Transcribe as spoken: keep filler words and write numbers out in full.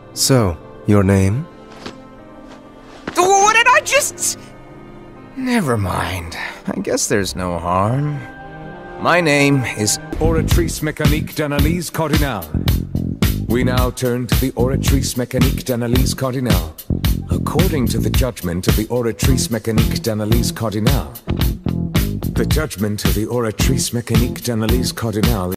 So, your name? What did I just... Never mind. I guess there's no harm. My name is Oratrice Mécanique d'Analyse Cardinal. We now turn to the Oratrice Mécanique d'Analyse Cardinal. According to the judgment of the Oratrice Mécanique d'Analyse Cardinal, the judgment of the Oratrice Mécanique d'Analyse Cardinal